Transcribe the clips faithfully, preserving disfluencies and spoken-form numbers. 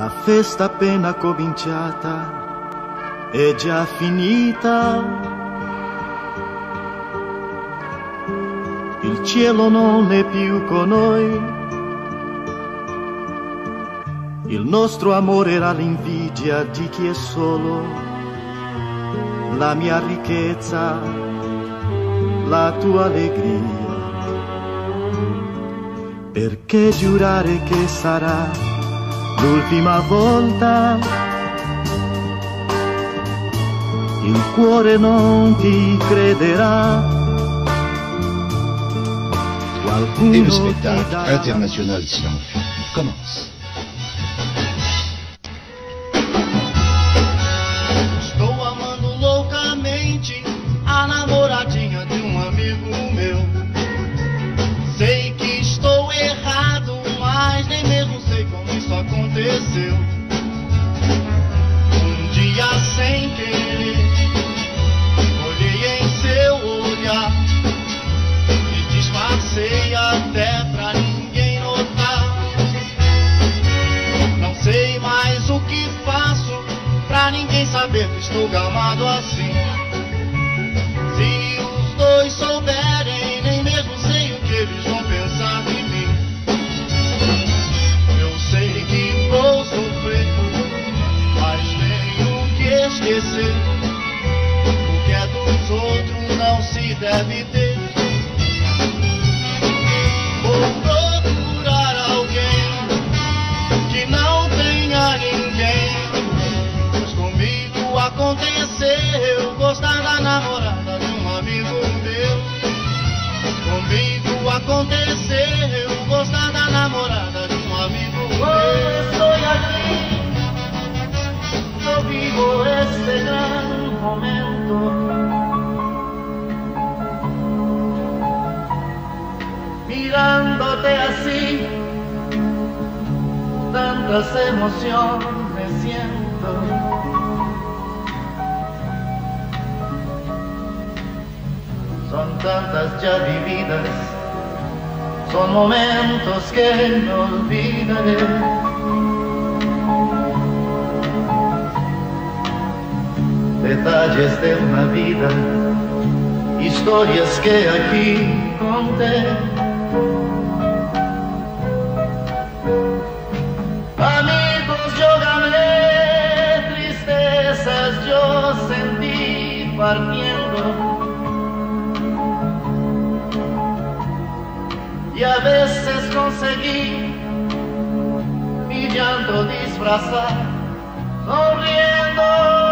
La festa appena cominciata è già finita. Il cielo non è più con noi. Il nostro amore era l'invidia di chi è solo. La mia ricchezza, la tua allegria. Perché giurare che sarà l'ultima volta? Il cuore non ti crederà. Qualcuno Et le spectacle international Silence commence. Estou amando loucamente a namoradinha de um amigo meu. Sei que estou errado, mas nem mesmo sei como isso aconteceu. Um dia sem querer, olhei em seu olhar e disfarcei até pra ninguém notar. Não sei mais o que faço pra ninguém saber que estou gamado assim. Se os dois souberem, nem mesmo sei o que eles vão pensar de mim. Eu sei que vou sofrer, mas tenho que esquecer. O que é dos outros não se deve ter. Vou procurar alguém que não tenha ninguém. Pois comigo aconteceu gostar da namorada de um amigo meu. Comigo aconteceu gostar da namorada de um amigo meu. Oh, estoy aquí, yo vivo este gran momento. Mirándote así, tantas emociones siento. Son tantas ya vividas, son momentos que no olvidaré. Detalles de una vida, historias que aquí conté. Amigos, yo gané, tristezas yo sentí partiendo. Y a veces conseguí mi llanto disfrazar, sonriendo.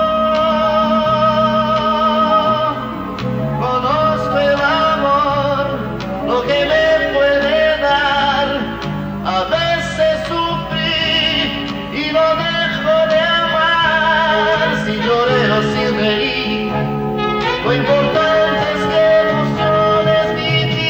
Conozco el amor, lo que me puede dar. A veces sufrí y no dejo de amar. Si lloré o si reí, lo importante es que emociones viví.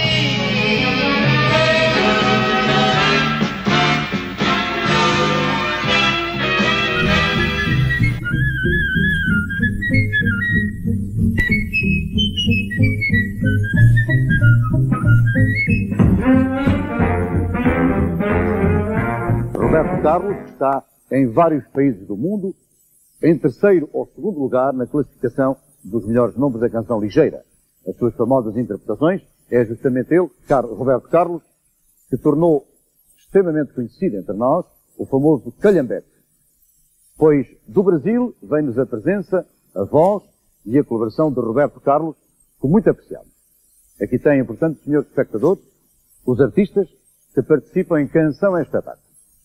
Roberto Carlos está em vários países do mundo, em terceiro ou segundo lugar na classificação dos melhores nomes da canção ligeira. As suas famosas interpretações é justamente ele, Roberto Carlos, que tornou extremamente conhecido entre nós o famoso calhambeque. Pois do Brasil vem-nos a presença, a voz e a colaboração de Roberto Carlos, que muito apreciamos. Aqui têm, portanto, senhores espectadores, os artistas que participam em Canção é Espetáculo.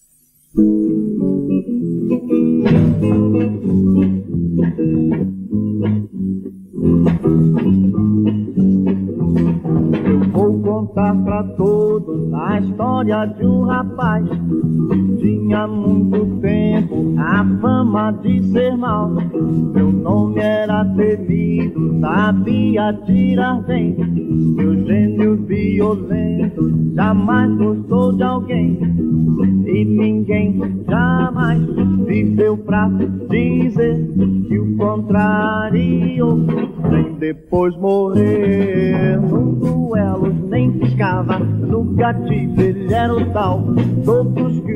Vou contar pra todos a história de um rapaz. Tinha muito tempo a fama de ser mau. Seu nome era temido, sabia tirar bem. Seu gênio violento jamais gostou de alguém. E ninguém jamais viveu pra dizer que o contrário, nem depois morrer num duelo nem piscava. No gatilho ele era o tal, todos que o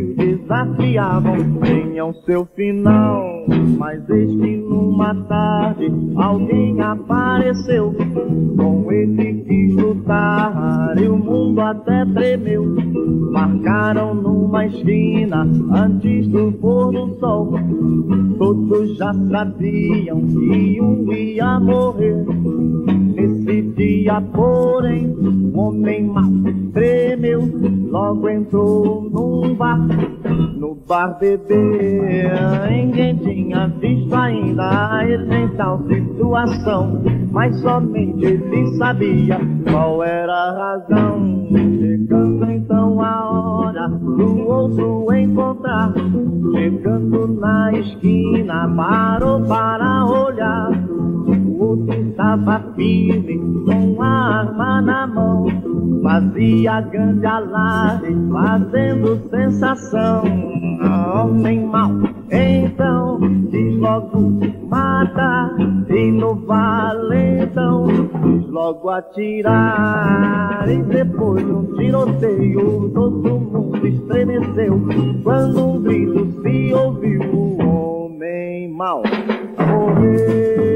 desafiavam tinham seu final. Mas eis que numa tarde alguém apareceu, com ele quis lutar e o mundo até tremeu. Marcaram numa esquina antes do pôr do sol. Todos já sabiam que um ia morrer. Nesse dia, porém, o homem mau tremeu. Logo entrou num bar, no bar beber. Ninguém tinha visto ainda ele em tal situação, mas somente ele sabia qual era a razão. Chegando então a hora do outro encontrar, chegando na esquina parou para olhar. O outro estava firme com a arma na mão, fazia grande alarde, fazendo sensação. Homem mau, então diz logo mata, e no valentão diz logo atirar. E depois de um tiroteio todo mundo estremeceu, quando um grito se ouviu: o homem mau morreu.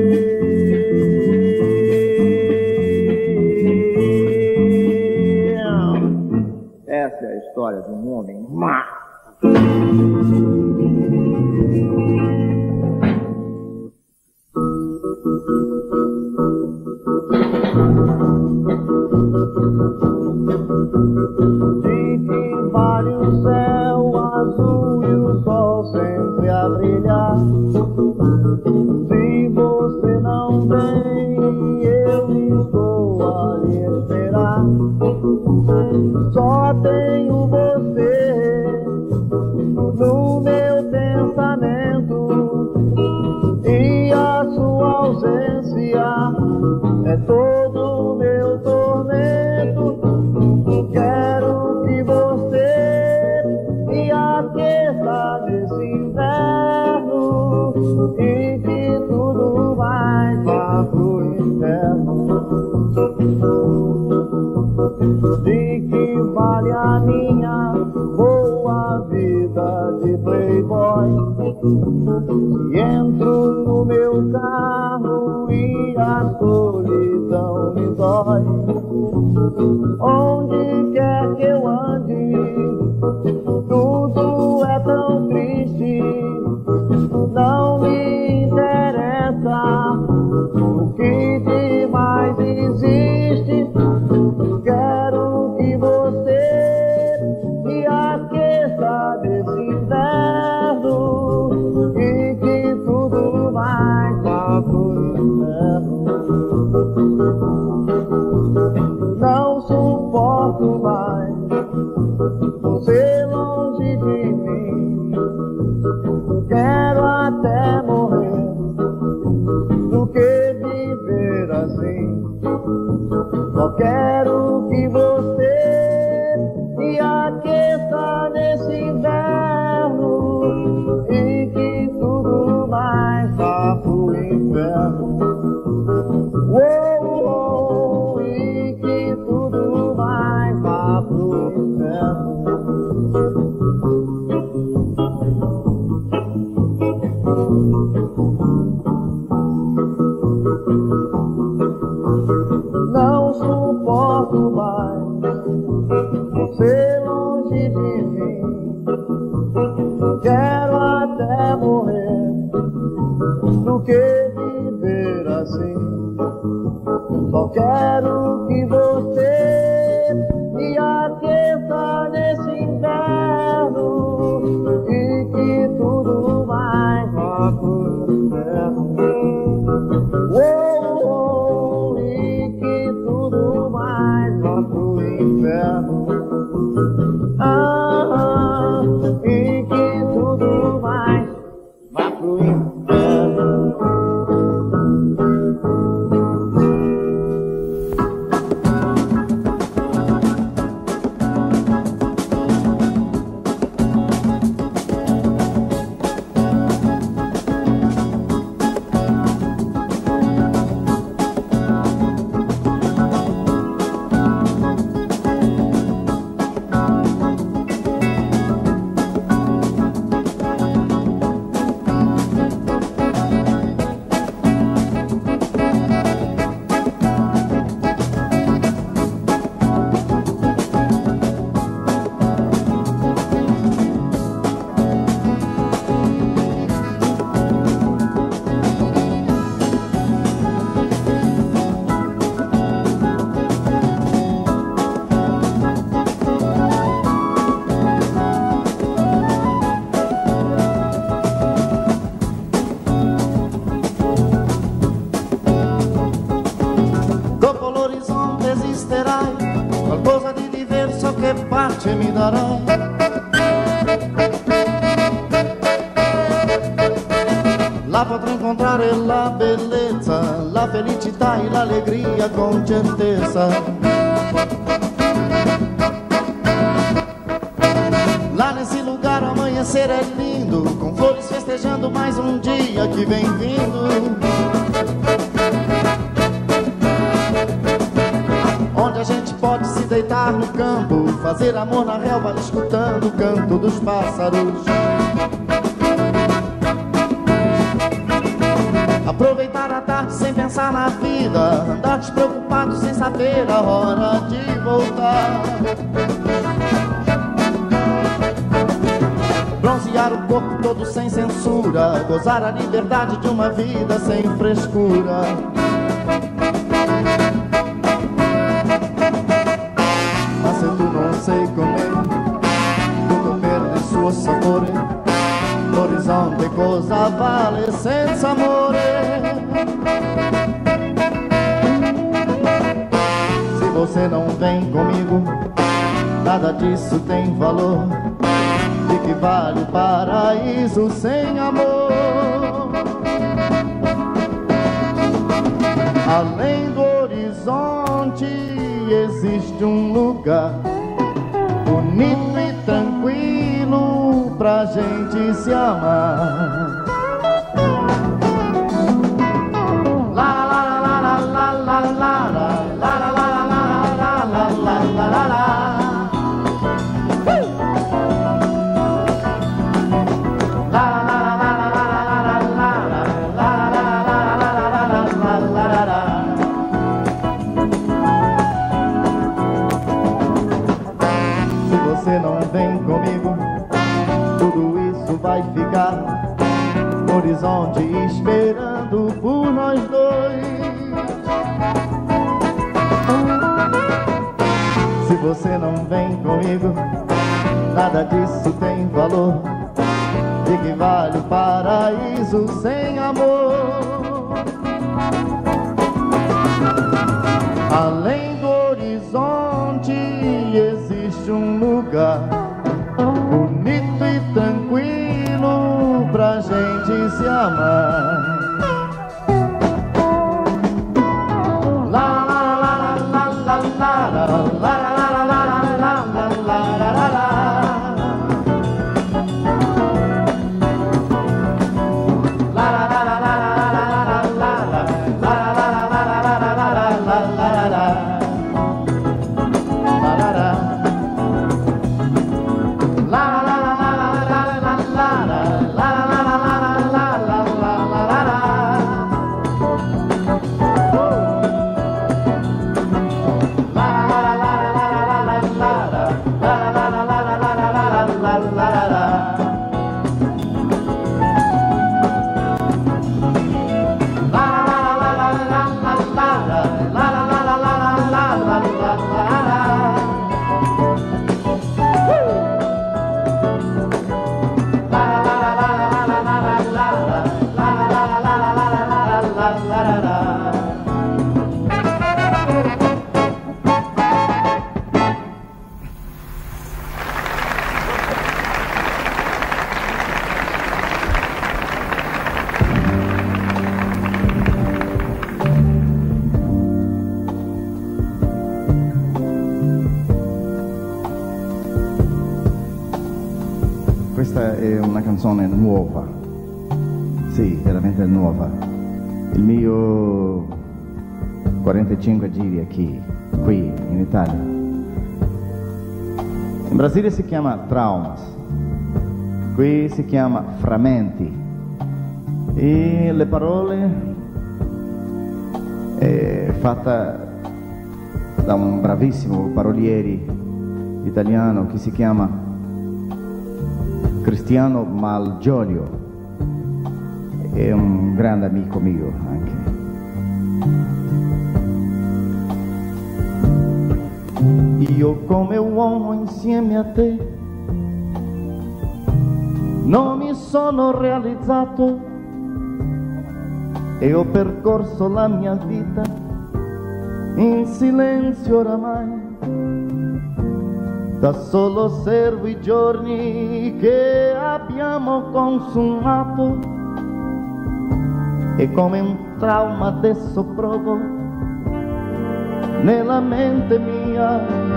Essa é a história de um homem mau. De que vale o céu azul e o sol sempre a brilhar? Se você não vem, eu estou a lhe esperar. Só tenho você no meu pensamento, e a sua ausência é todo o meu tormento. Quero que você me aqueça nesse inverno, e que tudo mais vá pro inferno. De que vale a minha boa vida de playboy, se entro no meu carro e a solidão me dói? Onde quer que eu ande, tudo é tão triste. Não me interessa o que de mais existe. Quero que você me aqueça nesse inverno, e que tudo mais vá pro inferno. Não suporto mais você longe de mim. Quero até morrer do que viver assim. Só quero que você me aqueça nesse inverno, e que tudo mais vá pro inferno. Oh, oh, e que tudo mais vá pro inferno. Não suporto mais você longe de mim. Quero até morrer do que viver assim. Só quero que você me aqueça nesse inverno, e que tudo mais vá pro inferno. Oh, oh, e que tudo mais vá pro inferno. Ah, e que tudo mais vá pro inferno. pace mi darà. Là potrò incontrare la bellezza, la felicità e l'allegria con certezza. Lá nesse lugar o amanhecer é lindo, com flores festejando mais um dia que vem vindo. Onde a gente pode se deitar no campo, fazer amor na relva, escutando o canto dos pássaros. Aproveitar a tarde sem pensar na vida, andar despreocupado sem saber a hora de voltar. Bronzear o corpo todo sem censura, gozar a liberdade de uma vida sem frescura. Mas se tu não sei comer, tutto perde il suo sapore. L'orizzonte cosa vale senza amore? Se você não vem comigo, nada disso tem valor. De que vale o paraíso sem amor? Além do horizonte existe um lugar bonito e tranquilo pra gente se amar. La la la la la la la la la la la la la la la la. Você não vem comigo, tudo isso vai ficar no horizonte esperando por nós dois. Se você não vem comigo, nada disso tem valor. De que vale o paraíso sem amor? Além do horizonte existe um lugar bonito e tranquilo pra gente se amar. La la la la la la la la la la la la la la. Questa è una canzone nuova, sì, veramente nuova. Il mio quarantacinque giri qui, qui in Italia. In Brasile si chiama Traumas, qui si chiama Frammenti. E le parole è fatta da un bravissimo paroliere italiano che si chiama Cristiano Malgioglio, è un grande amico mio anche. Io come uomo insieme a te non mi sono realizzato e ho percorso la mia vita in silenzio oramai. Da solo osservo i giorni che abbiamo consumato e come un trauma adesso provo nella mente mia,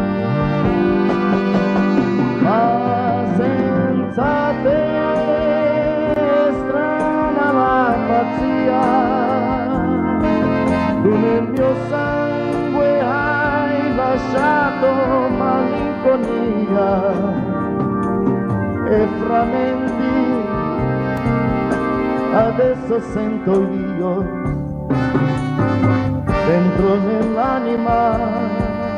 ma senza te strana la pazzia, tu nel mio sangue hai lasciato malinconia e frammenti adesso sento io dentro nell'anima.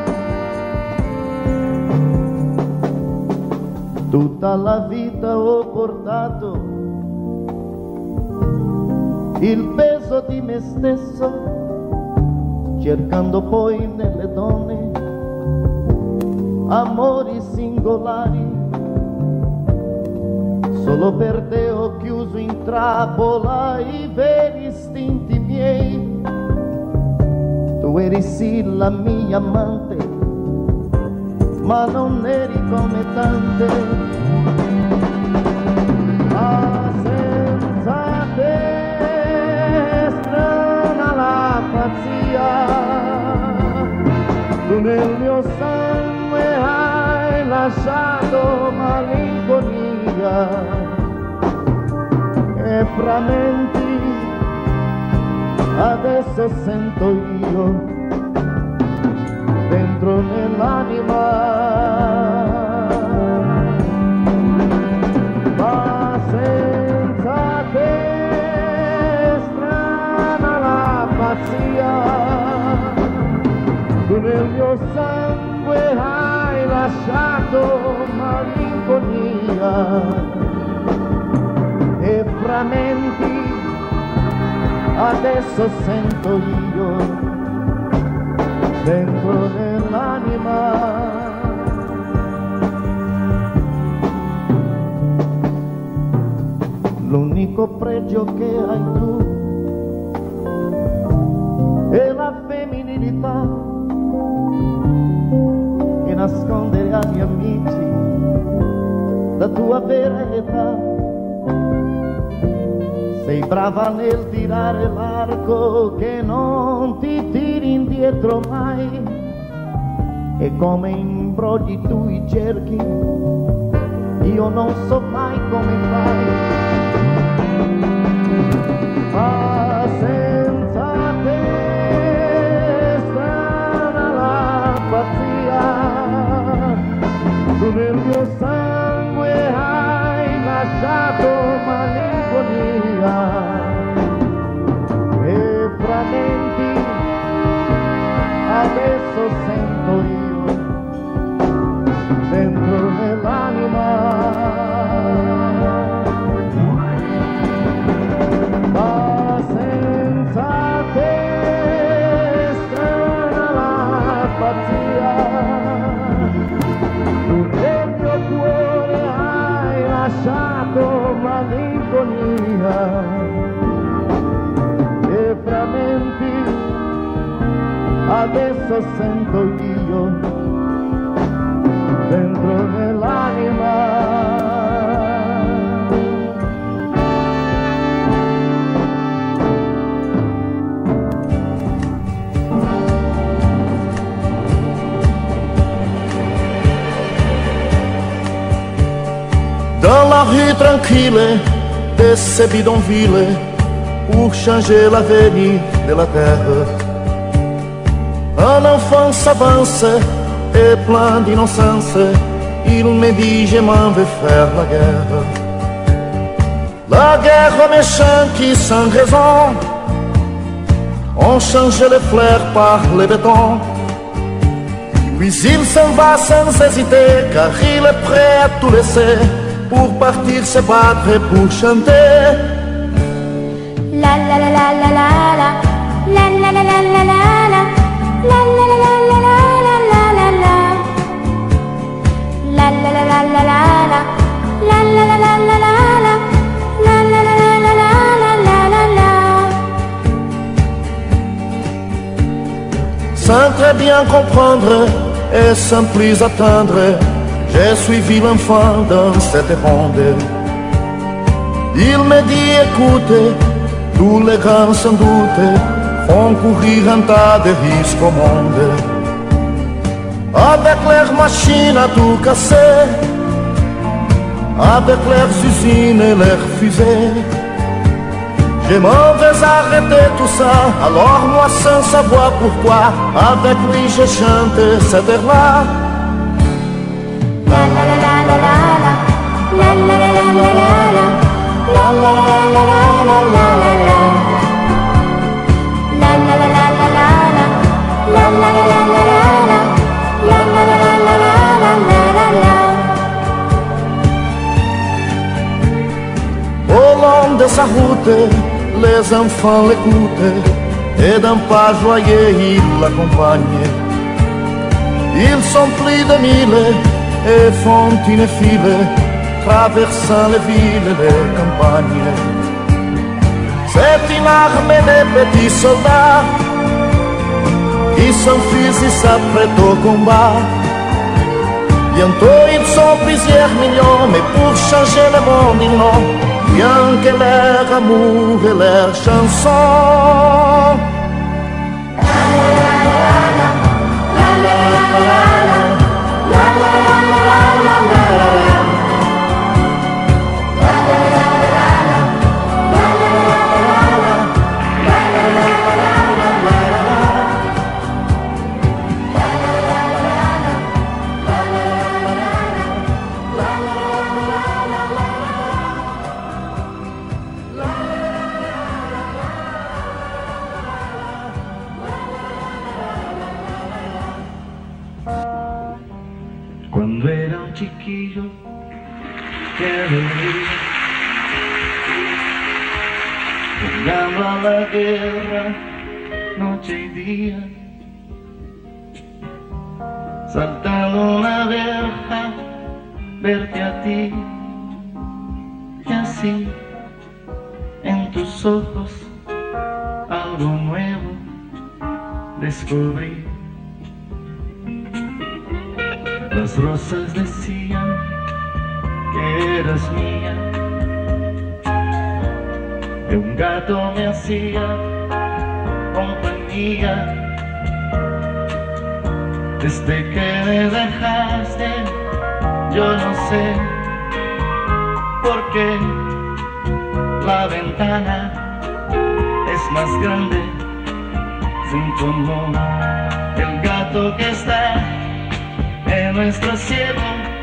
Tutta la vita ho portato il peso di me stesso, cercando poi nelle donne amori singolari. Solo per te ho chiuso in trappola i veri istinti miei. Tu eri sì la mia amante, ma non eri come tante. Ma senza te strana la pazzia, tu nel mio sangue hai lasciato malinconia e frammenti adesso sento io dentro nell'anima. Ma senza te strana la pazzia, tu nel mio sangue hai lasciato malinconia e frammenti adesso sento io dentro nell'anima. L'unico pregio che hai tu è la femminilità, e nascondere agli amici la tua vera età. Sei brava nel tirare l'arco che non ti tiri indietro mai, e come imbrogli tu i cerchi io non so mai come fai. Ma senza te strana la pazzia, tu nel mio sangue hai lasciato malinconia e frammenti adesso sento io dentro nell'anima. Ma senza te strana la pazzia, tu nel mio cuore hai lasciato malinconia e frammenti adesso sento io dentro nell'anima. Dans la rue tranquille de ces bidonvilles, pour changer l'avenir de la terre, un enfant s'avance et plein d'innocence, il me dit je m'en vais faire la guerre. La guerre aux méchants qui sans raison ont changé les fleurs par le béton. Puis il s'en va sans hésiter, car il est prêt à tout laisser pour partir se battre et pour chanter. La la la la la la la, la la la la la la la, la la la la la la la la la, la la la la la la la, la la la la la la la, la la la la la la la la. Sans très bien comprendre et sans plus attendre, J'ai suivi l'enfant dans cette ronde. Il me dit écoute, tous les grands sans doute font courir un tas de risques au monde. Avec leurs machines à tout casser, avec leurs usines et leurs fusées, je m'en vais arrêter tout ça. Alors moi sans savoir pourquoi, avec lui je chante ce vers-là. La la la la la la la, la la la la la la, la la la la la la la la la, la la la la la la la, la la la la la la la, la la la la la la la la. Au long de sa route, les enfants l'écoutent et d'un pas joyeux ils l'accompagnent. Ils sont plus de mille et font une file, traversant les villes et les campagnes. C'est une armée de petits soldats qui sans fusil s'apprêtent au combat. Bientôt ils sont plusieurs millions, mais pour changer le monde ils n'ont rien que leur amour et leur chanson. Cuando era un chiquillo, qué alegría, jugando a la guerra noche y día, saltando una verja, verte a ti, y así en tus ojos algo nuevo descubrí. Las rosas decían que eras mía, que un gato me hacía compañía. Desde que me dejaste, yo no sé por qué la ventana es más grande sin tu amor. El gato que está en nuestro cielo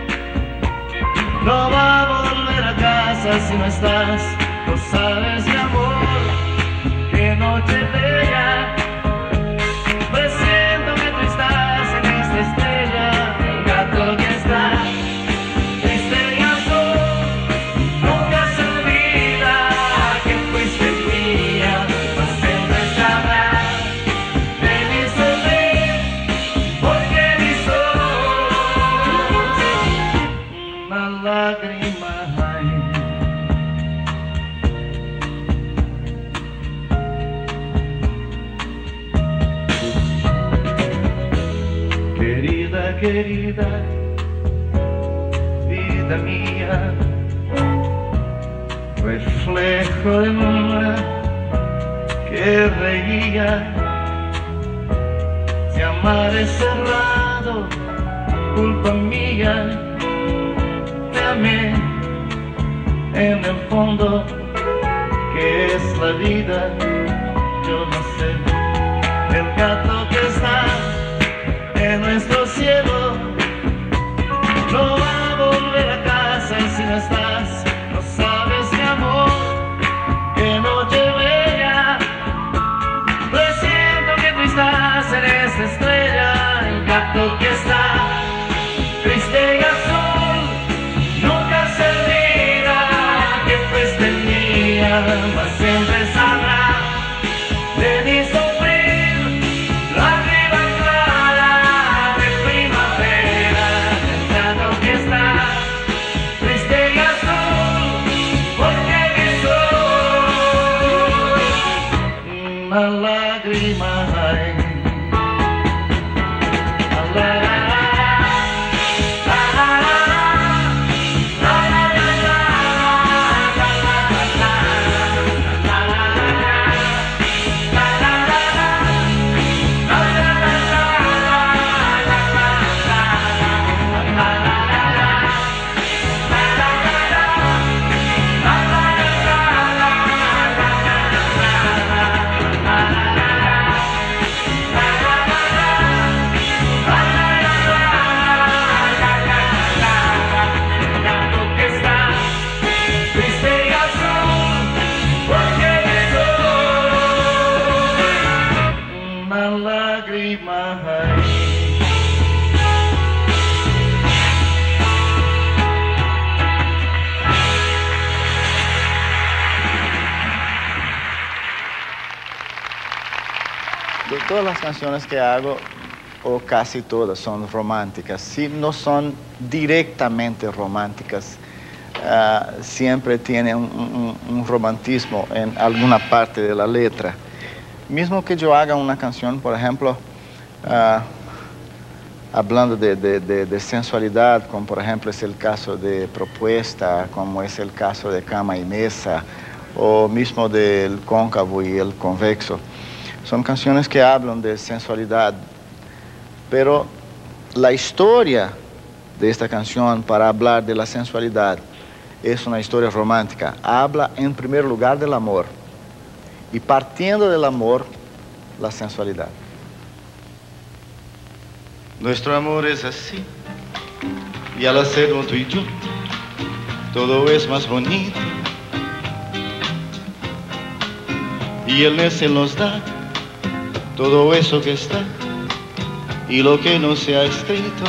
no va a volver a casa si no estás. Lo sabes, mi amor, que noche bella, presiento que tú estás en esta estrella. El gato que está triste y azul nunca se olvida que fuiste mía, mas siempre sabrá de mi sufrir, porque mis ojos una lágrima hay. Querida, querida, vida mía, reflejo de luna que reía. Si amar es cerrado, culpa mía, te amé en el fondo, que es la vida, yo no sé. El gato que está en nuestro cielo no va a volver a casa si no estás. No sabes, mi amor, qué noche bella, presiento que tú estás en esta estrella. El gato que está triste y azul nunca se olvida que fuiste mía, mas siempre sabrá de mi sufrir, lágrima clara de primavera. El gato que está triste y azul, porque mis ojos una lágrima hay. La, la, todas las canciones que hago, o casi todas, son románticas. Si no son directamente románticas, uh, siempre tienen un, un, un romantismo en alguna parte de la letra. Mismo que yo haga una canción, por ejemplo, uh, hablando de, de, de, de sensualidad, como por ejemplo es el caso de Propuesta, como es el caso de Cama y Mesa, o mismo del Cóncavo y el Convexo. Son canciones que hablan de sensualidad, pero la historia de esta canción para hablar de la sensualidad es una historia romántica. Habla en primer lugar del amor y partiendo del amor, la sensualidad. Nuestro amor es así y al hacerlo tú y yo todo es más bonito y el mes nos da todo eso que está y lo que no se ha escrito.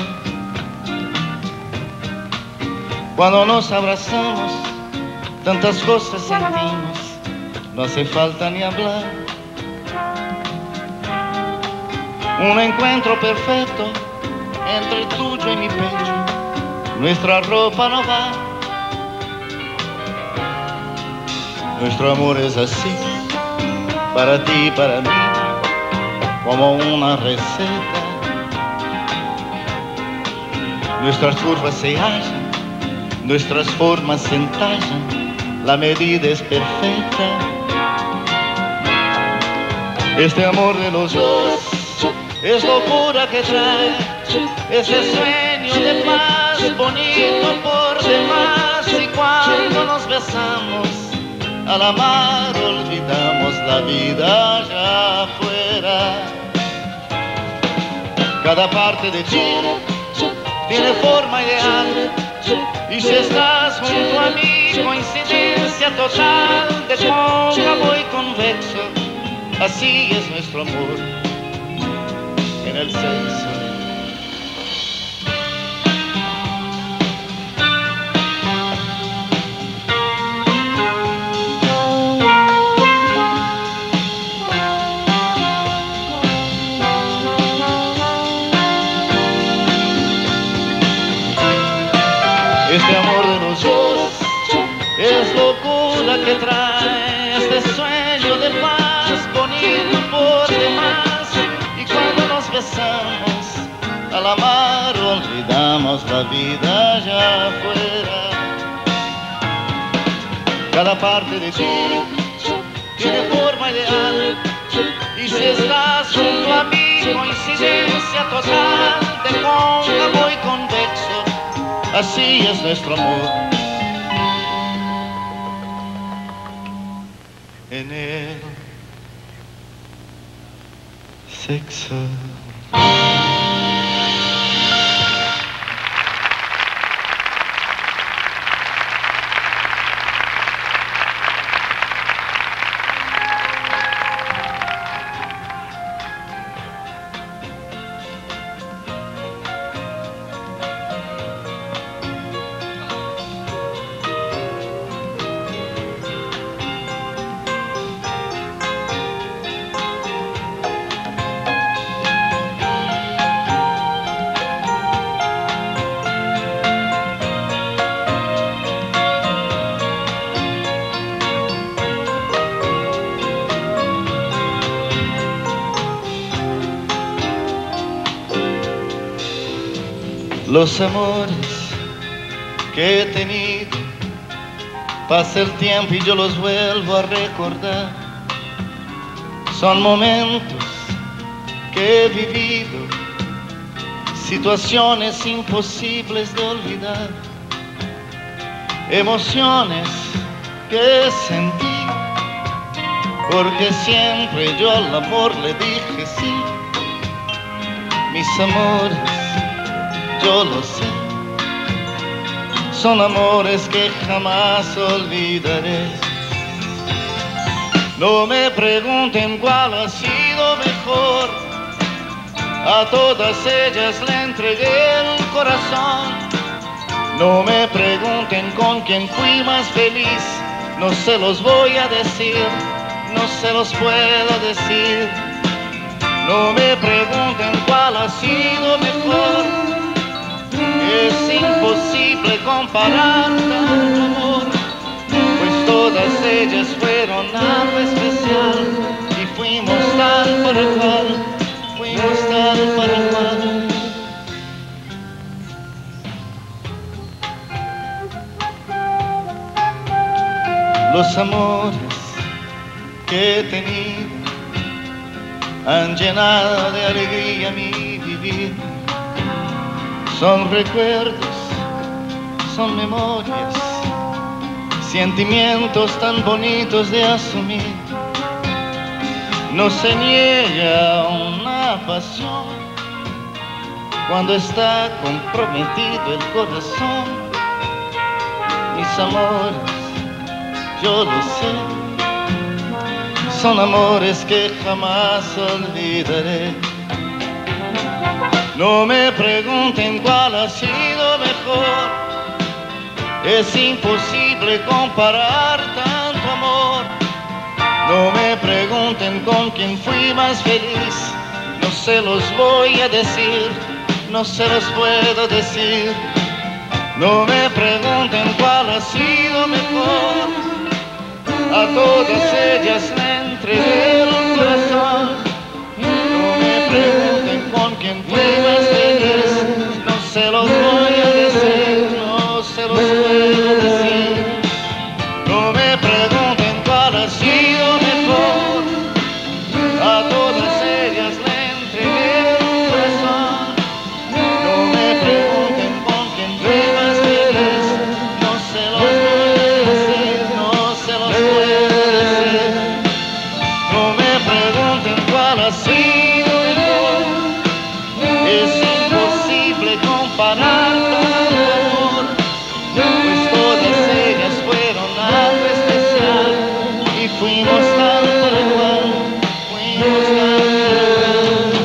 Cuando nos abrazamos, tantas cosas sentimos, no hace falta ni hablar. Un encuentro perfecto entre el tuyo y mi pecho, nuestra ropa no va. Nuestro amor es así, para ti y para mí, como una receta. Nuestras curvas se hallan, nuestras formas se entallan, la medida es perfecta. Este amor de los dos es locura que trae ese sueño de paz bonito por demás. Y cuando nos besamos, al amar olvidamos la vida allá afuera. Cada parte de ti tiene forma ideal y si estás junto a mí, coincidencia total de cóncavo y convexo. Así es nuestro amor en el sexo. Este amor de los dos es locura que trae este sueño de paz bonito por demás. Y cuando nos besamos, al amar olvidamos la vida allá afuera. Cada parte de ti tiene forma ideal y si estás junto a mí, coincidencia total de cóncavo y convexo. Así es nuestro amor en el sexo. Los amores que he tenido, pasa el tiempo y yo los vuelvo a recordar. Son momentos que he vivido, situaciones imposibles de olvidar, emociones que sentí, porque siempre yo al amor le dije sí. Mis amores, yo lo sé, son amores que jamás olvidaré. No me pregunten cuál ha sido mejor, a todas ellas le entregué el corazón. No me pregunten con quién fui más feliz, no se los voy a decir, no se los puedo decir. No me pregunten cuál ha sido mejor, es imposible comparar tanto amor, pues todas ellas fueron algo especial y fuimos tal para cual, fuimos tal para cual. Los amores que he tenido han llenado de alegría mi vivir. Son recuerdos, son memorias, sentimientos tan bonitos de asumir. No se niega una pasión cuando está comprometido el corazón. Mis amores, yo lo sé, son amores que jamás olvidaré. No me pregunten cuál ha sido mejor, es imposible comparar tanto amor. No me pregunten con quién fui más feliz, no se los voy a decir, no se los puedo decir. No me pregunten cuál ha sido mejor, a todas ellas le entregué el corazón. No me pregunten con quién fui más feliz, no se los voy a decir, no se los puedo decir. No me pregunten cuál ha sido mejor, a todas ellas le entregué el corazón. No me pregunten con quién fui más feliz, no se los voy a decir, no se los puedo decir. No me pregunten cuál ha sido mejor, es imposible comparar tanto amor, pues todas ellas fueron algo especial y fuimos tal por igual, fuimos tal por igual.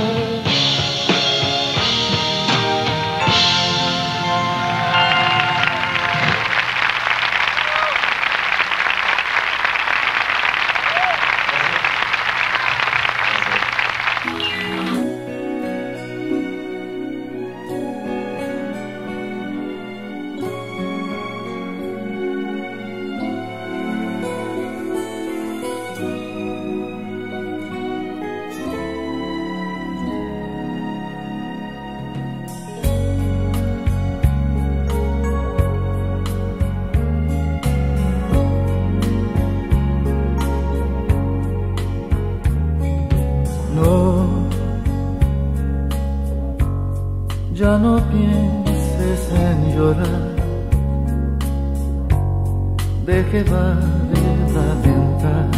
Ya no pienses en llorar, deje vale lamentar.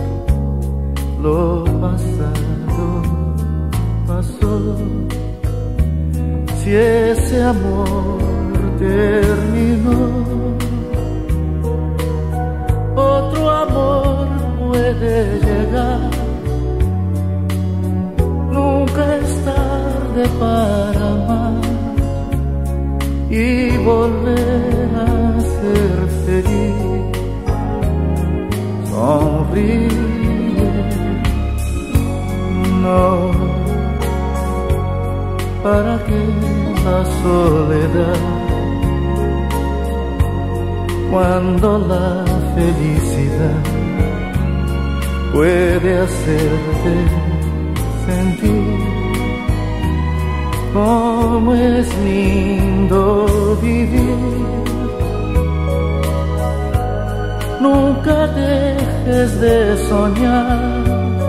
Lo pasado pasó. Si ese amor terminó, otro amor puede llegar. Nunca es tarde para amar y volver a ser feliz. Sonríe, no, para que la soledad, cuando la felicidad puede hacerte sentir cómo es lindo vivir. Nunca dejes de soñar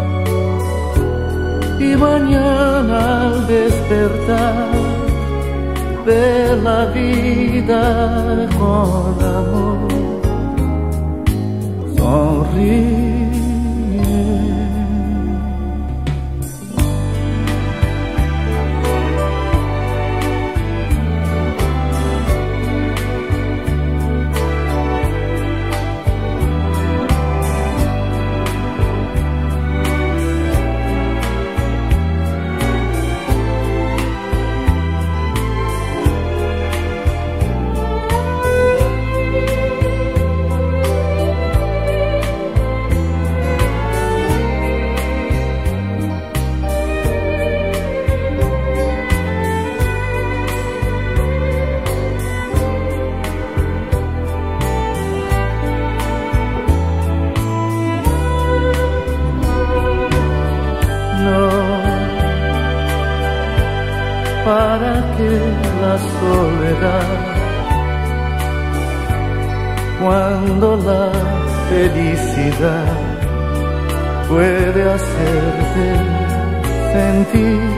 y mañana al despertar ve la vida con amor. Sonríe. para que la soledad, cuando la felicidad puede hacerte sentir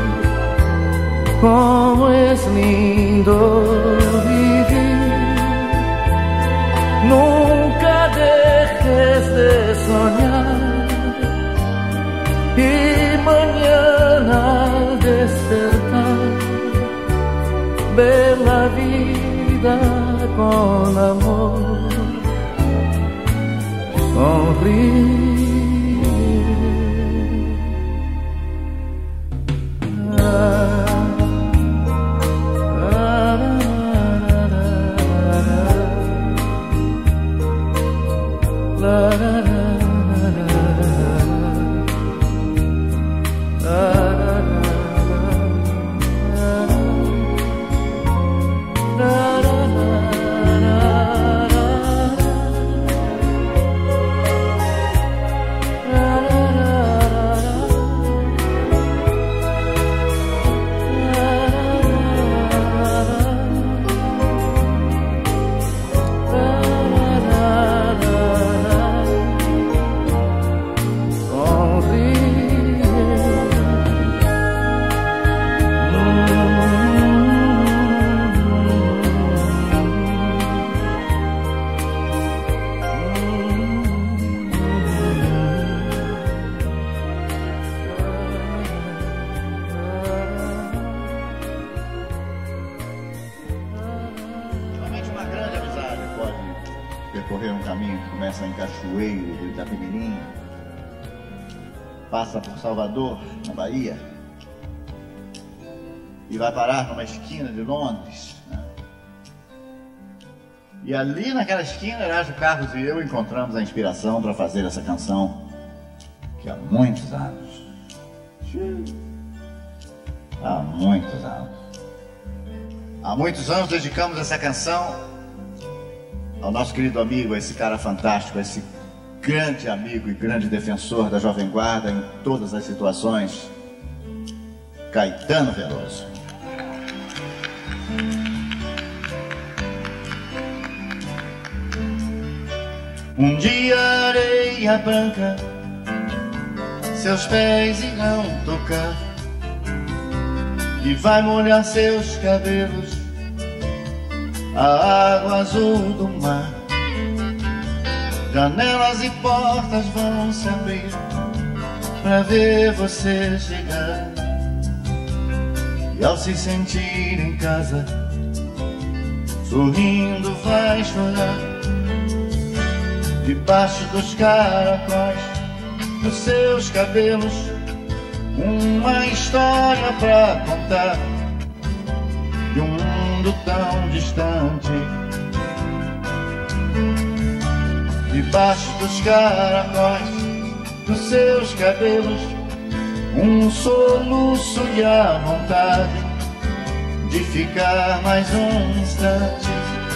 cómo es lindo vivir. Nunca dejes de soñar y mañana al despertar ver la vida con amor, sonríe. Passa por Salvador, na Bahia, e vai parar numa esquina de Londres, né? E ali naquela esquina, Erasmo Carlos e eu encontramos a inspiração para fazer essa canção, que há muitos anos, há muitos anos, há muitos anos dedicamos essa canção ao nosso querido amigo, a esse cara fantástico, a esse grande amigo e grande defensor da Jovem Guarda em todas as situações, Caetano Veloso. Um dia areia branca seus pés irão tocar e vai molhar seus cabelos a água azul do mar. Janelas e portas vão se abrir pra ver você chegar. E ao se sentir em casa, sorrindo vai chorar. Debaixo dos caracóis dos seus cabelos, uma história pra contar de um mundo tão distante. Debaixo dos caracóis dos seus cabelos, um soluço e a vontade de ficar mais um instante.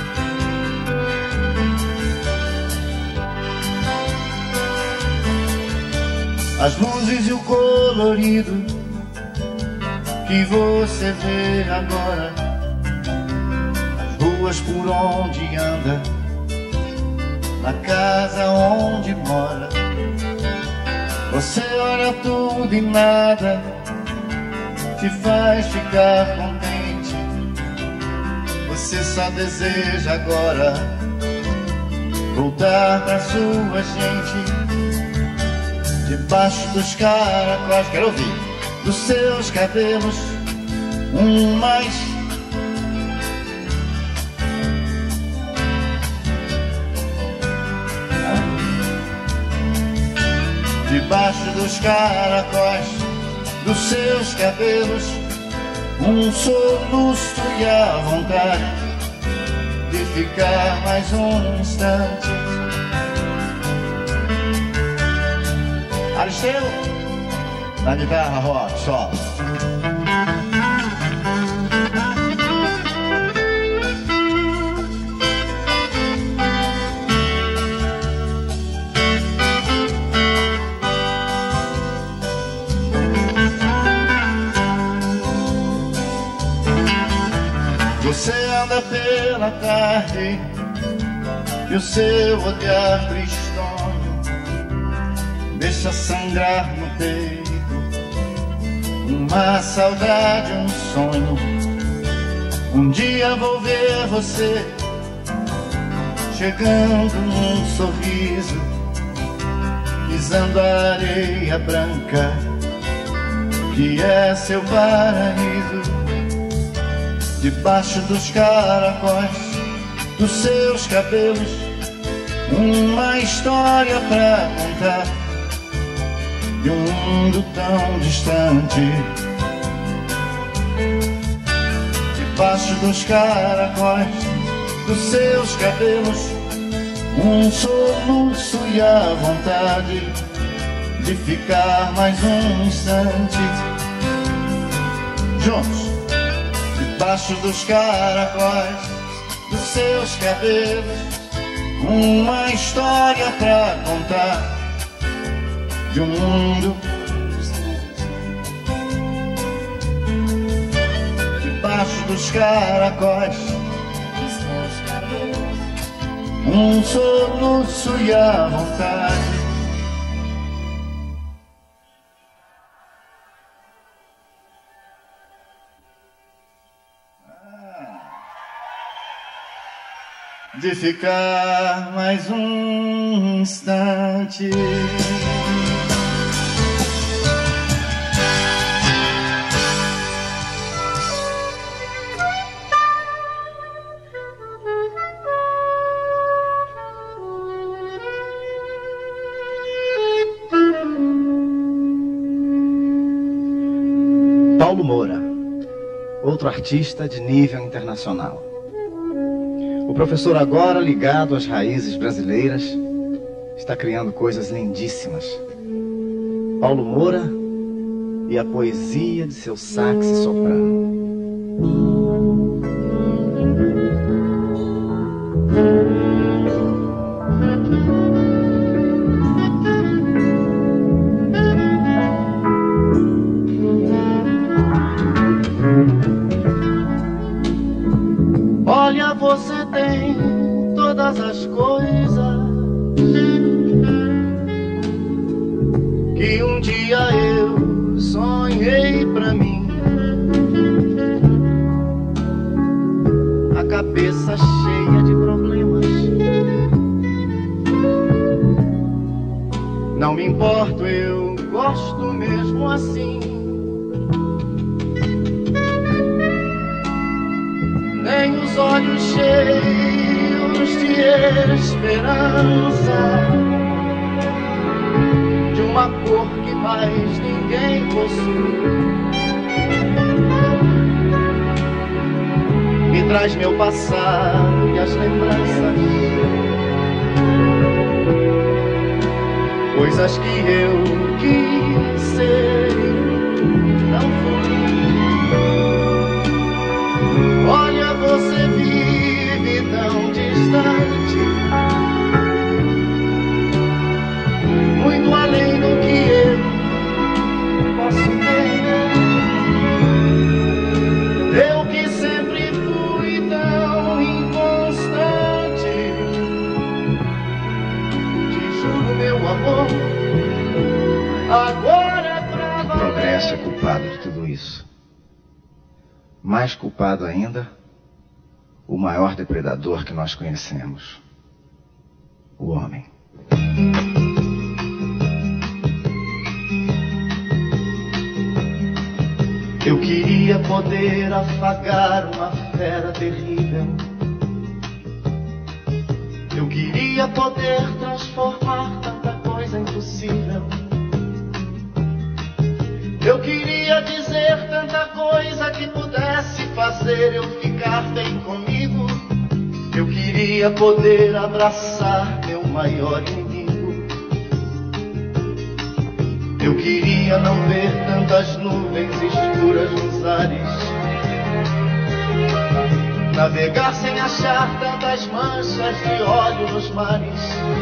As luzes e o colorido que você vê agora, as ruas por onde anda, na casa onde mora. Você olha tudo e nada te faz ficar contente. Você só deseja agora voltar pra sua gente. Debaixo dos caracóis, quero ouvir, dos seus cabelos, um mais. Debaixo dos caracóis dos seus cabelos, um soluço e a vontade de ficar mais um instante. Aristeu, na guitarra rock, só. tarde e o seu olhar tristonho deixa sangrar no peito uma saudade, um sonho. Um dia vou ver você chegando num sorriso, pisando a areia branca que é seu paraíso. Debaixo dos caracóis dos seus cabelos, uma história pra contar de um mundo tão distante. Debaixo dos caracóis dos seus cabelos, um soluço e a vontade de ficar mais um instante juntos. Debaixo dos caracóis dos seus cabelos, uma história pra contar de um mundo. Debaixo dos caracóis dos seus cabelos, um soluço e a vontade de ficar mais um instante. Paulo Moura, outro artista de nível internacional. O professor, agora ligado às raízes brasileiras, está criando coisas lindíssimas. Paulo Moura e a poesia de seu sax e soprano. Olha, você tem todas as coisas que um dia eu sonhei pra mim. A cabeça cheia de problemas, não me importo, eu gosto mesmo assim. Nem os olhos cheios de esperança, de uma cor que mais ninguém possui, me traz meu passado e as lembranças, coisas que eu quis ser e não fui. Olha, você vive tão distante, muito além do que eu posso ter. Eu que sempre fui tão inconstante, te juro, meu amor, agora é pra O progresso é culpado de tudo isso. Mais culpado ainda, o maior depredador que nós conhecemos, o homem. Eu queria poder afagar uma fera terrível. Eu queria poder transformar tanta coisa impossível. Eu queria dizer tanta coisa que pudesse fazer eu ficar bem comigo. Eu queria poder abraçar meu maior inimigo. Eu queria não ver tantas nuvens escuras nos ares, navegar sem achar tantas manchas de óleo nos mares,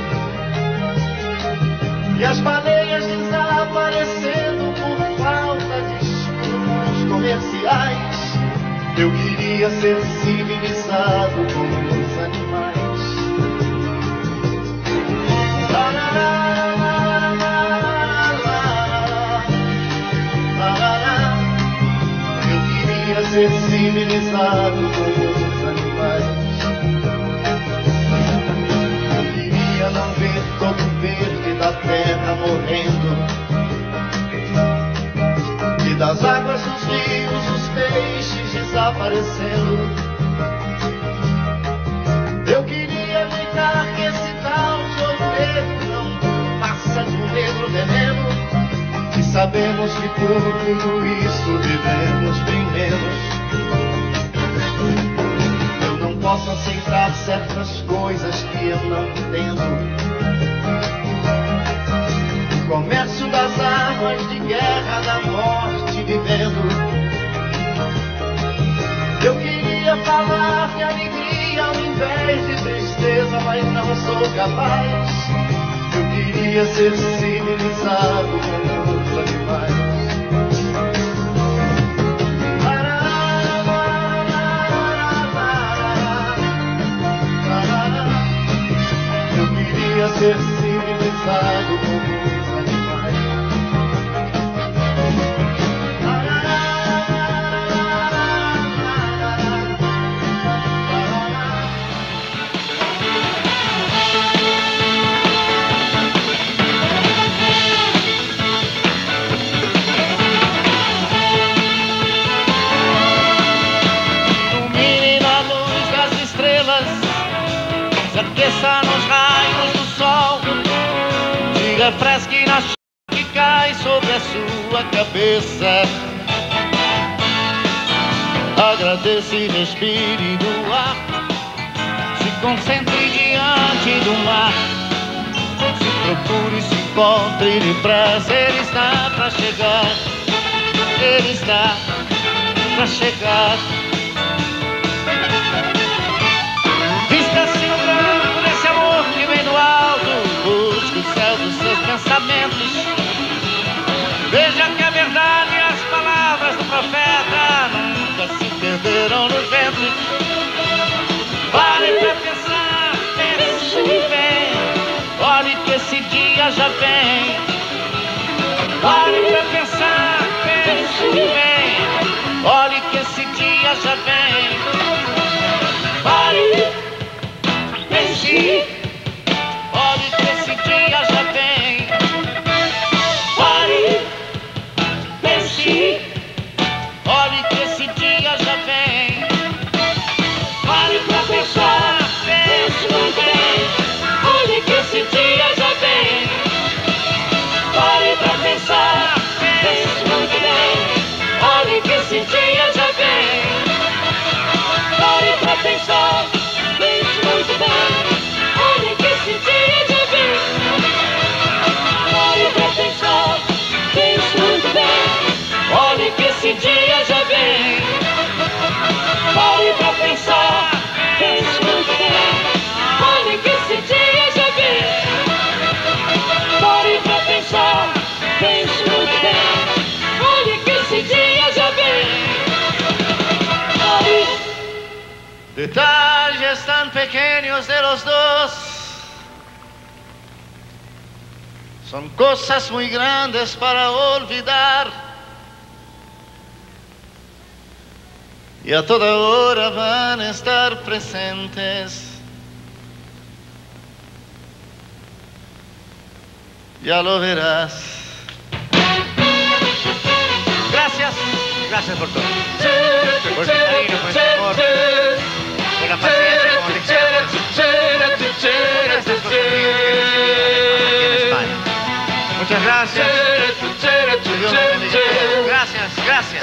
e as baleias desaparecendo por falta de escudos comerciais. Eu queria ser civilizado como os ser civilizado como os animais. Eu queria não ver todo o verde da terra morrendo, e das águas dos rios os peixes desaparecendo. Eu queria gritar que esse tal de ouro negro não passa de um negro veneno, e sabemos que por tudo isso vivemos bem menos. Eu não posso aceitar certas coisas que eu não entendo. O comércio das armas de guerra, da morte vivendo. Eu queria falar de alegria ao invés de tristeza, mas não sou capaz. Eu queria ser civilizado como os animais. Eu queria ser civilizado como os animais. Aqueça nos raios do sol, diga fresque na chuva que cai sobre a sua cabeça. Agradeça e respire do ar, se concentre diante do mar. Se procure, se encontre depressa, ele está pra chegar, ele está pra chegar. Vista-se no branco desse amor que vem do alto, busque o céu dos seus pensamentos. Veja que a verdade e as palavras do profeta nunca se perderam nos ventos. Pare pra pensar, pense bem, olhe que esse dia já vem. Pare pra pensar, pense bem, olhe que esse dia já vem. Pare, pense, olhe que esse dia já vem. Pare, pense, olhe que esse dia já vem. Pare pra pensar, pense muito bem, olhe que esse dia já vem. Pare pra pensar, pense muito bem, olhe que esse dia já vem. Pare pra pensar, pense muito bem, olhe que esse dia já vem. Pare pra pensar, pense muito bem, olhe que esse dia já vem. Pare pra pensar, pense muito bem, olhe que esse dia já vem. Pare pra pensar, pense muito bem, olhe que esse dia já vem. Pare. Detalles tan pequeños de los dos son cosas muy grandes para olvidar, y a toda hora van a estar presentes. Ya lo verás. Gracias, gracias por todo. Por su cariño, por su amor, por la paciencia, como lecciones, por estas cosas aquí en España. Muchas gracias. Que Dios los bendiga. Gracias, gracias.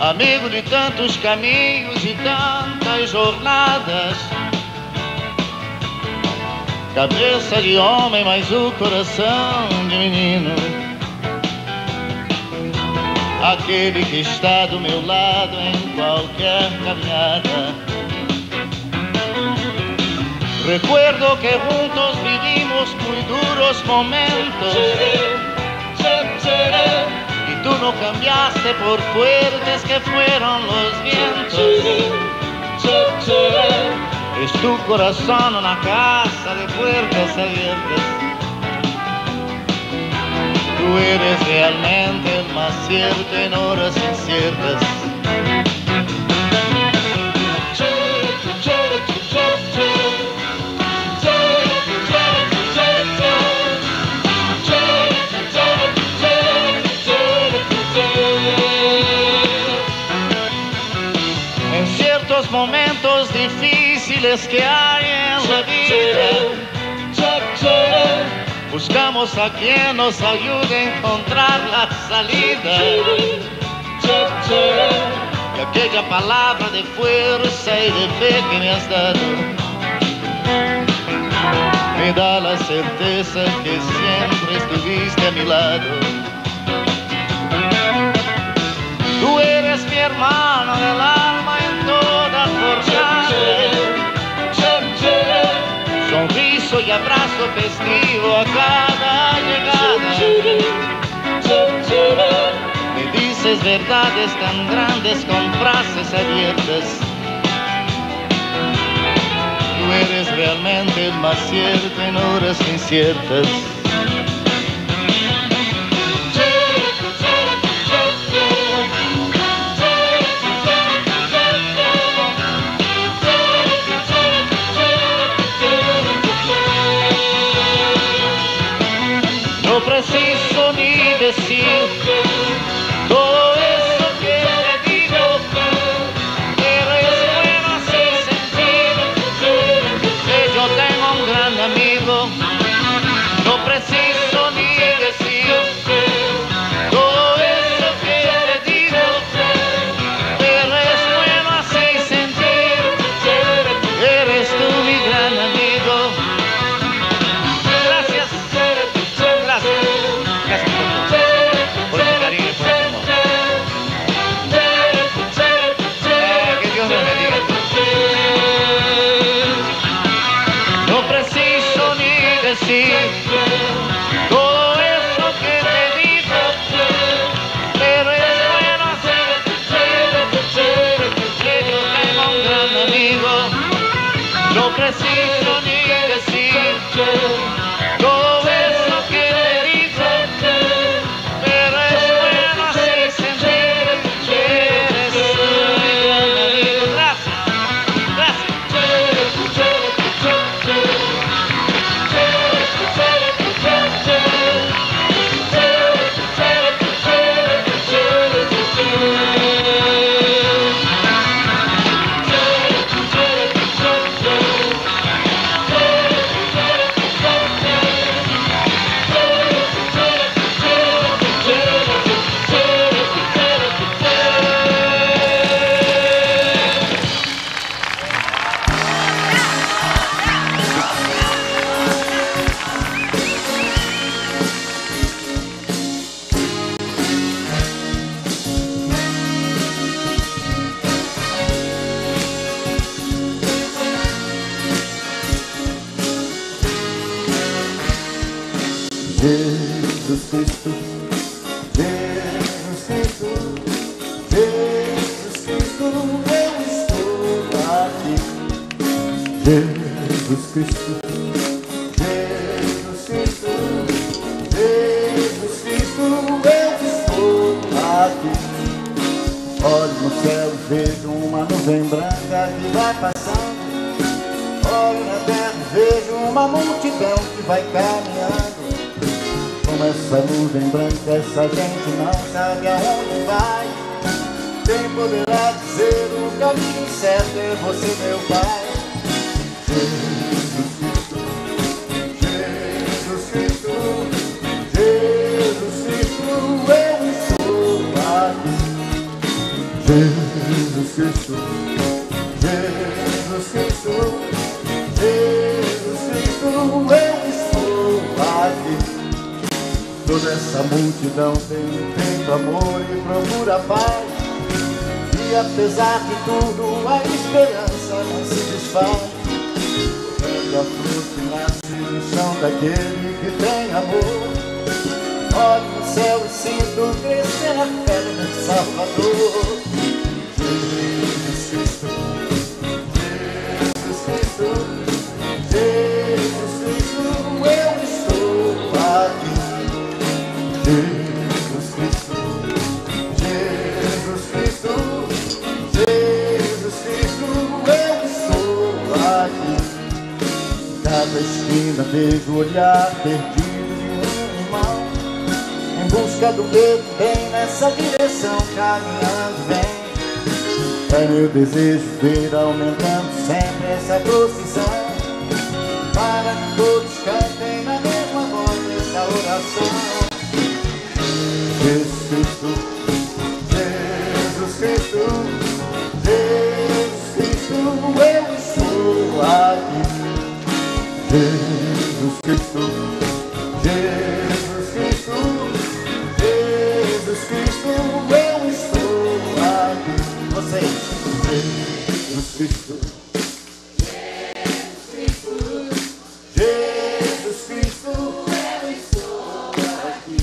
amigo de tantos caminhos e tantas jornadas, cabeça de homem, mas o coração de menino, aquele que está do meu lado em qualquer caminhada. Recuerdo que juntos vivimos muy duros momentos y tú no cambiaste por fuertes que fueron los vientos. Es tu corazón una casa de puertas abiertas. Tú eres realmente el más cierto en horas inciertas. En ciertos momentos difíciles que hay en la vida, buscamos a quien nos ayude a encontrar la salida. Y aquella palabra de fuerza y de fe que me has dado me da la certeza que siempre estuviste a mi lado. Tú eres mi hermano del alma en toda jornada. Sonriso y abrazo festivo a cada llegada. Me dices verdades tan grandes con frases abiertas. Tú eres realmente el más cierto en horas inciertas. No preciso ni decir todo eso que te digo, pero es bueno así sentir que yo tengo un gran amigo. No preciso ni decir todo eso que te digo, pero es bueno así sentir que eres tú mi gran amigo. Gracias. Gracias por tu cariño y por tu amor. Eh, que Dios nos bendiga. No preciso ni decir todo eso que te digo, pero es bueno hacer que yo tengo un gran amigo. No preciso ni decir todo eso que te digo, pero es bueno así sentir que eres un gran amigo. Gracias, Jesus Cristo, Jesus Cristo, Jesus Cristo, eu estou aqui. Jesus Cristo, Jesus Cristo, Jesus Cristo, eu estou aqui. Olho no céu, vejo uma nuvem branca que vai passando. Olho na terra, vejo uma multidão que vai caminhando. Com essa nuvem branca, essa gente não sabe aonde vai. Quem poderá dizer o caminho certo é você, meu Pai. Jesus Cristo, Jesus Cristo, Jesus Cristo, eu estou aqui. Jesus Cristo, Jesus Cristo, Jesus Cristo, eu estou aqui. Toda essa multidão tem feito amor e procura paz, e apesar de tudo a esperança não se desfaz. Quando a flor que nasce no chão daquele que tem amor, olho no céu e sinto crescer a fé do meu Salvador. Jesus Cristo, Jesus Cristo, Jesus Cristo, eu estou aqui. Jesus Cristo, Jesus Cristo, Jesus Cristo, eu estou aqui. Cada esquina vejo o olhar perdido de um irmão, em busca do que vem nessa direção, caminhando bem. É meu desejo ver aumentando sempre essa procissão, para que todos cantem na mesma voz essa oração. Jesus Cristo, Jesus Cristo, Jesus Cristo, eu estou aqui. Jesus Cristo, Jesus Cristo, Jesus Cristo, eu estou aqui. Vocês, Jesus Cristo, Jesus Cristo, Jesus Cristo, eu estou aqui.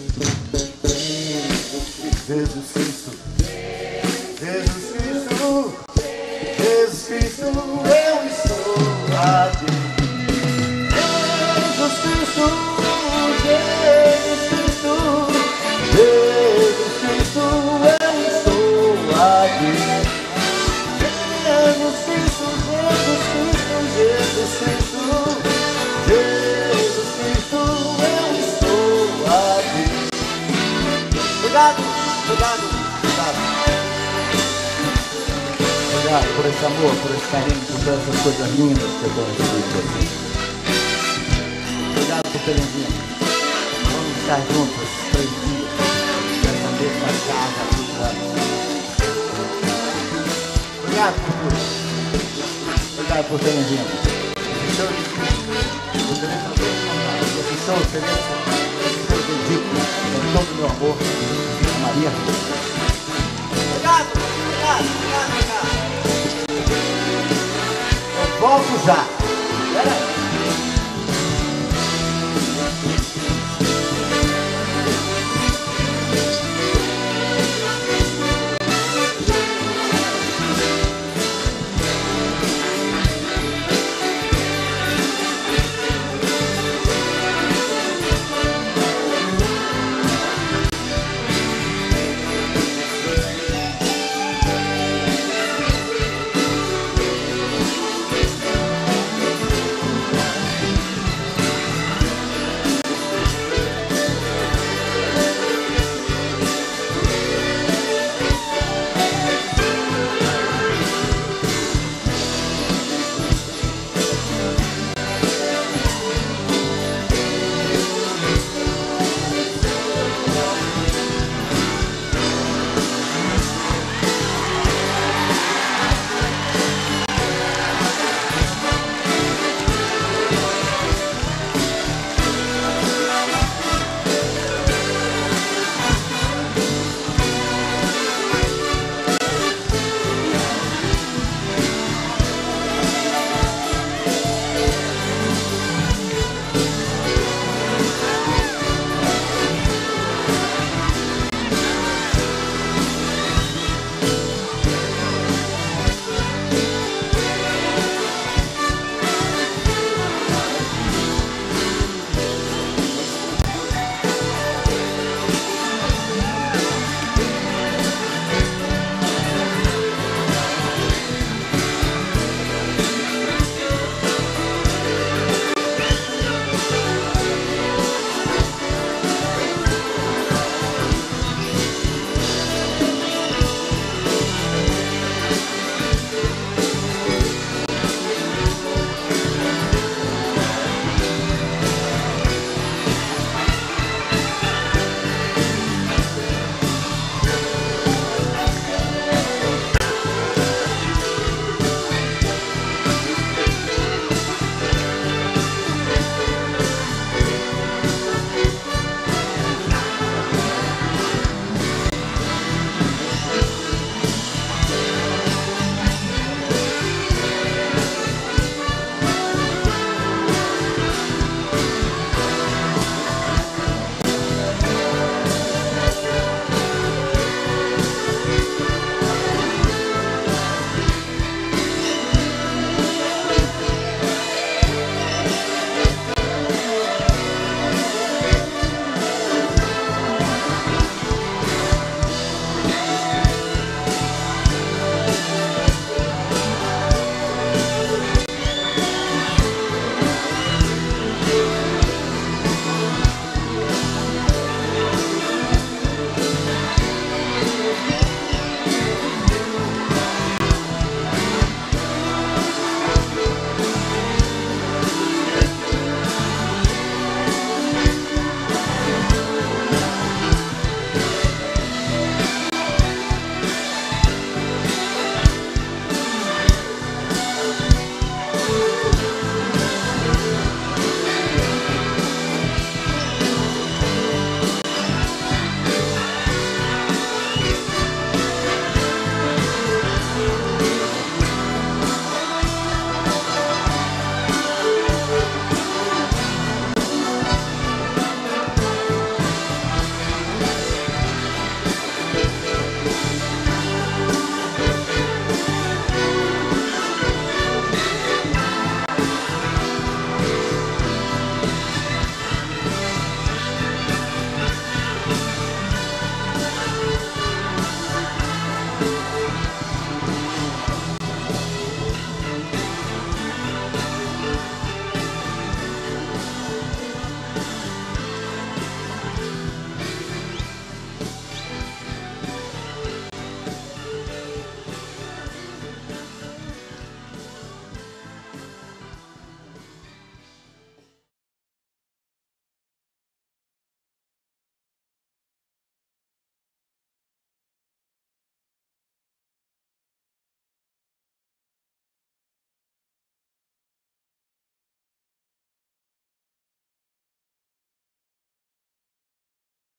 Jesus Cristo, Jesus Cristo, Jesus Cristo, eu estou aqui. Jesus Cristo, Jesus Cristo, Jesus Cristo, eu estou aqui. Jesus Cristo, Jesus Cristo, Jesus Cristo, Jesus Cristo, eu estou aqui. Obrigado, obrigado, obrigado. Obrigado por esse amor, por esse carinho, por todas essas coisas lindas que eu estou recebendo aqui. Obrigado por terem vindo. Vamos estar juntos três dias nessa mesma casa aqui do lado. Obrigado por tudo. Obrigado por terem vindo. Esse show de Cristo, esse show celeste, esse show bendito, com todo o meu amor, a Maria. Obrigado, obrigado, obrigado, obrigado. Eu volto já.